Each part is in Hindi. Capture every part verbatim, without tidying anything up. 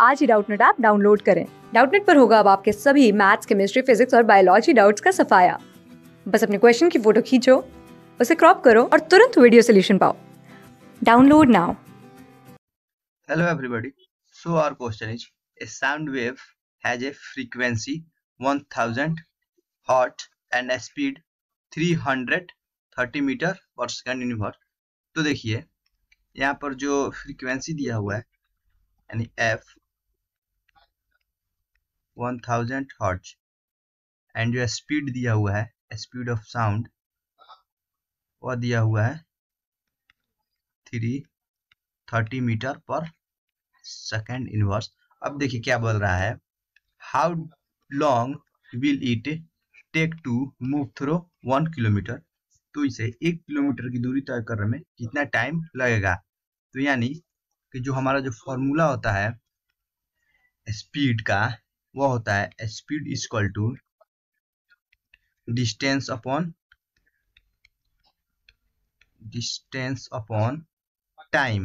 आज ही डाउटनेट ऐप डाउनलोड करें। डाउटनेट पर होगा अब आपके सभी मैथ्स, केमिस्ट्री, फिजिक्स और बायोलॉजी डाउट्स का सफाया। बस अपने क्वेश्चन की फोटो खींचो, उसे क्रॉप करो और तुरंत वीडियो सोल्यूशन पाओ। Download now. Hello everybody. So our question is, a sound wave has a frequency one thousand hertz and a speed three hundred thirty meter per second inverse. तो देखिए यहाँ पर जो फ्रीक्वेंसी दिया हुआ है यानी f one thousand hertz and जो स्पीड दिया हुआ है, स्पीड ऑफ साउंड वह दिया हुआ है three thirty metre per second inverse. अब देखिए क्या बोल रहा है, how long will it take to move through one kilometre. तो इसे एक किलोमीटर की दूरी तय करने में कितना टाइम लगेगा। तो यानी कि जो हमारा जो फॉर्मूला होता है स्पीड का, वो होता है speed equal to distance upon distance upon time.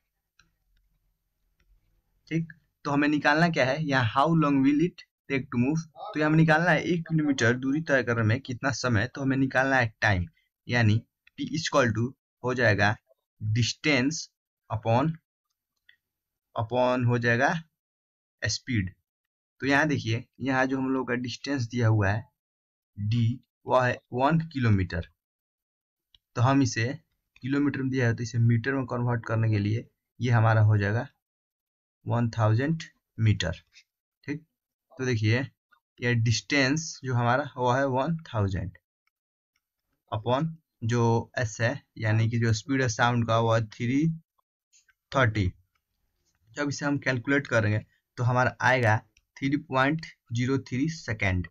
ठीक, तो हमें निकालना क्या है यहाँ, how long will it take to move. तो ये हमें निकालना है एक किलोमीटर दूरी तय करने में कितना समय, तो हमें निकालना है टाइम। यानी टी इक्वल टू हो जाएगा डिस्टेंस अपॉन अपॉन हो जाएगा स्पीड। तो यहाँ देखिए, यहाँ जो हम लोग का डिस्टेंस दिया हुआ है डी, वह है वन किलोमीटर। तो हम इसे किलोमीटर में दिया है तो इसे मीटर में कन्वर्ट करने के लिए ये हमारा हो जाएगा वन थाउजेंड मीटर। ठीक, तो देखिए ये डिस्टेंस जो हमारा वो है वन थाउजेंड अपॉन जो एस है यानी कि जो स्पीड है साउंड का वो है थ्री थर्टी। जब इसे हम कैलकुलेट करेंगे तो हमारा आएगा three point zero three second.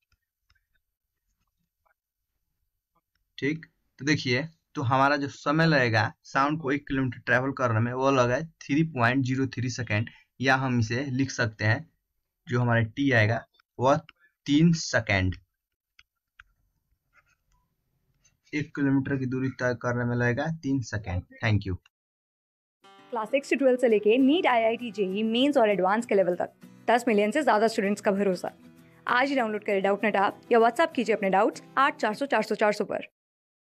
ठीक, तो देखिए तो हमारा जो समय लगेगा साउंड को एक किलोमीटर ट्रेवल करने में वो लगा है three point zero three second, या हम इसे लिख सकते हैं जो हमारा टी आएगा वह तीन सेकेंड। एक किलोमीटर की दूरी तय करने में लगेगा तीन सेकेंड। Thank you. क्लास सिक्स से ट्वेल्थ से लेके NEET, IIT, JEE mains और एडवांस के लेवल तक दस मिलियन से ज्यादा स्टूडेंट्स का भरोसा। आज ही डाउनलोड करें डाउटनेट ऐप या व्हाट्सएप कीजिए अपने डाउट्स आठ चार सौ चार सौ चार सौ पर।